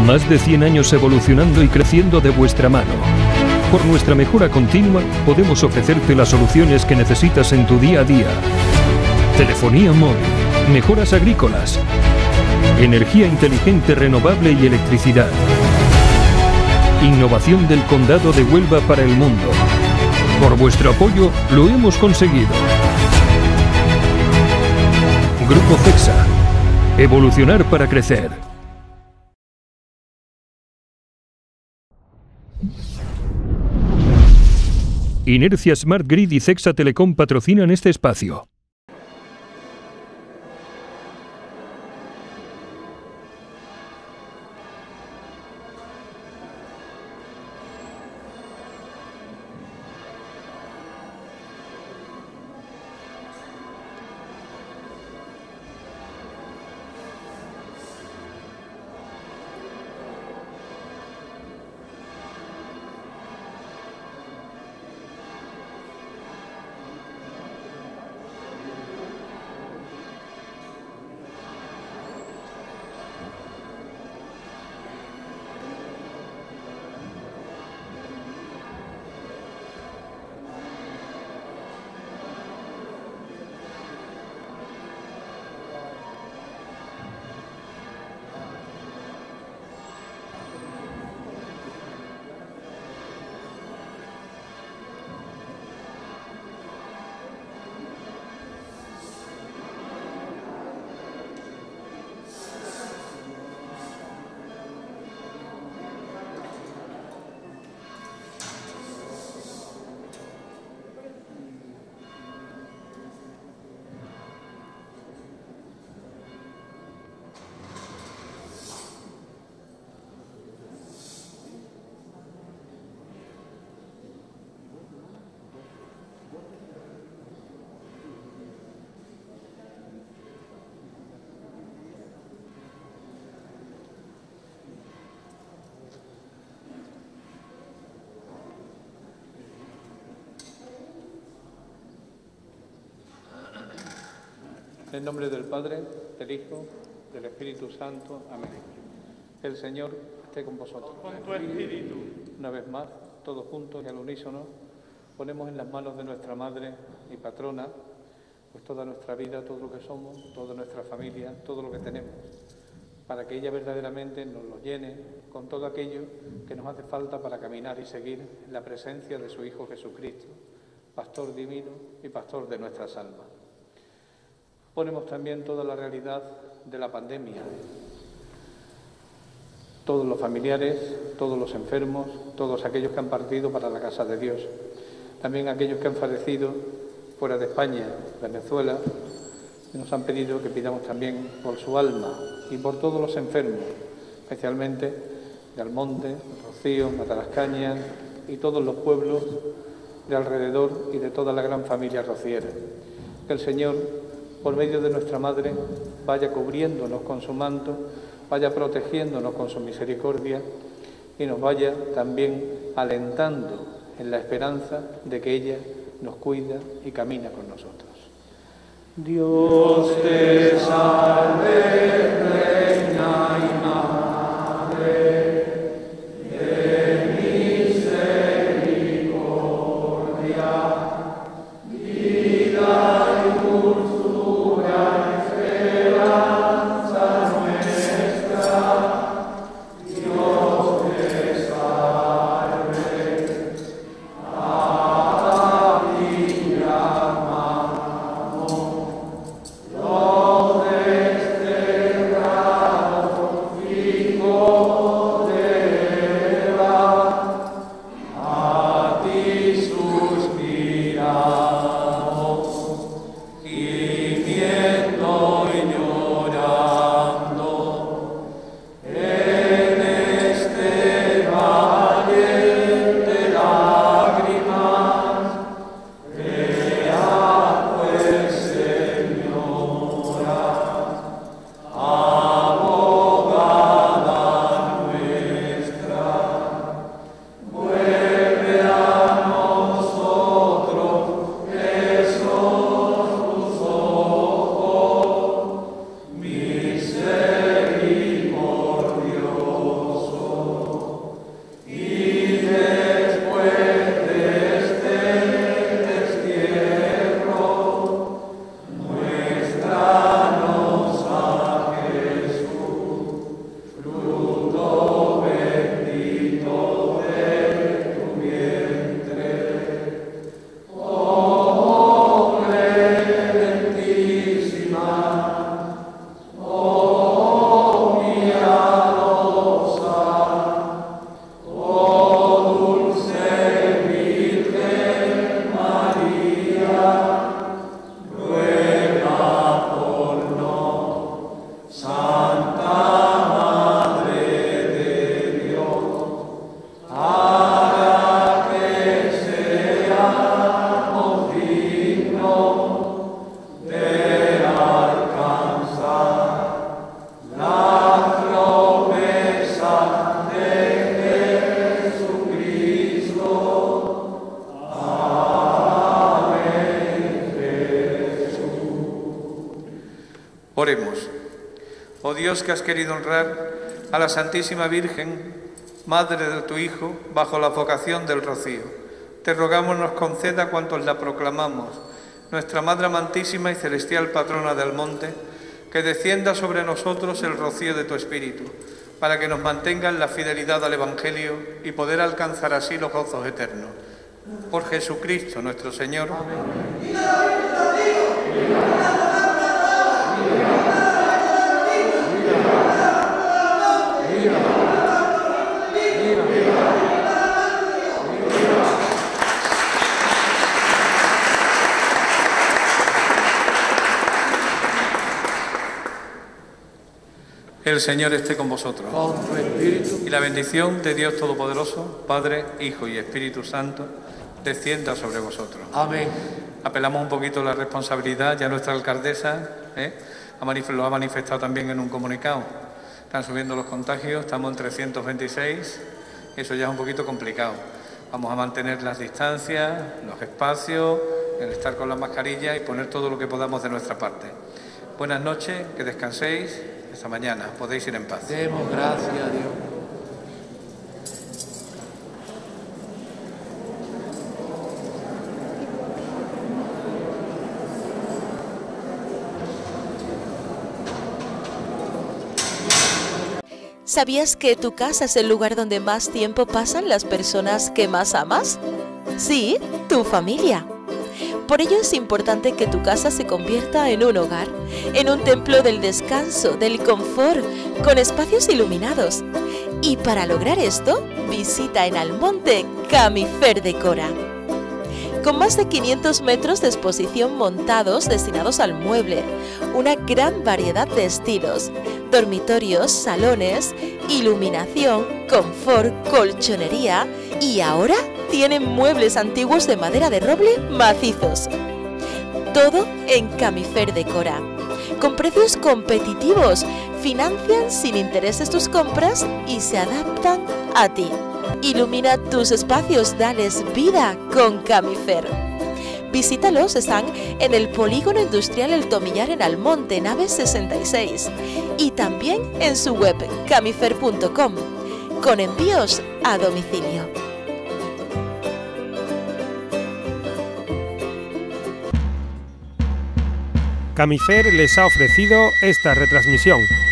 Más de 100 años evolucionando y creciendo de vuestra mano. Por nuestra mejora continua, podemos ofrecerte las soluciones que necesitas en tu día a día. Telefonía móvil, mejoras agrícolas, energía inteligente renovable y electricidad. Innovación del Condado de Huelva para el mundo. Por vuestro apoyo, lo hemos conseguido. Grupo CEXA. Evolucionar para crecer. Inercia Smart Grid y CEXA Telecom patrocinan este espacio. En nombre del Padre, del Hijo, del Espíritu Santo. Amén. El Señor esté con vosotros. Con tu espíritu. Una vez más, todos juntos y al unísono, ponemos en las manos de nuestra Madre y Patrona, pues toda nuestra vida, todo lo que somos, toda nuestra familia, todo lo que tenemos, para que ella verdaderamente nos lo llene con todo aquello que nos hace falta para caminar y seguir en la presencia de su Hijo Jesucristo, Pastor divino y Pastor de nuestras almas. Ponemos también toda la realidad de la pandemia, todos los familiares, todos los enfermos, todos aquellos que han partido para la casa de Dios, también aquellos que han fallecido fuera de España, Venezuela, y nos han pedido que pidamos también por su alma y por todos los enfermos, especialmente de Almonte, Rocío, Matalascañas y todos los pueblos de alrededor y de toda la gran familia rociera. Que el Señor, por medio de nuestra Madre, vaya cubriéndonos con su manto, vaya protegiéndonos con su misericordia y nos vaya también alentando en la esperanza de que ella nos cuida y camina con nosotros. Dios te salve, Reina y Madre. Lord. Oremos. Oh Dios, que has querido honrar a la Santísima Virgen, Madre de tu Hijo, bajo la vocación del rocío, te rogamos nos conceda cuantos la proclamamos, nuestra Madre amantísima y celestial patrona del monte, que descienda sobre nosotros el rocío de tu Espíritu, para que nos mantenga en la fidelidad al Evangelio y poder alcanzar así los gozos eternos. Por Jesucristo nuestro Señor. Amén. El Señor esté con vosotros. Con tu espíritu. Y la bendición de Dios Todopoderoso, Padre, Hijo y Espíritu Santo, descienda sobre vosotros. Amén. Apelamos un poquito a la responsabilidad, ya nuestra alcaldesa lo ha manifestado también en un comunicado. Están subiendo los contagios, estamos en 326, eso ya es un poquito complicado. Vamos a mantener las distancias, los espacios, el estar con la mascarilla y poner todo lo que podamos de nuestra parte. Buenas noches, que descanséis. Esta mañana podéis ir en paz. Demos gracias a Dios. ¿Sabías que tu casa es el lugar donde más tiempo pasan las personas que más amas? Sí, tu familia. Por ello es importante que tu casa se convierta en un hogar, en un templo del descanso, del confort, con espacios iluminados. Y para lograr esto, visita en Almonte Camifer Decora. Con más de 500 metros de exposición montados destinados al mueble, una gran variedad de estilos, dormitorios, salones, iluminación, confort, colchonería y ahora tienen muebles antiguos de madera de roble macizos. Todo en Camifer Decora. Con precios competitivos, financian sin intereses tus compras y se adaptan a ti. Ilumina tus espacios, dales vida con Camifer. Visítalos, están en el Polígono Industrial El Tomillar en Almonte, nave 66, y también en su web camifer.com, con envíos a domicilio. Camifer les ha ofrecido esta retransmisión.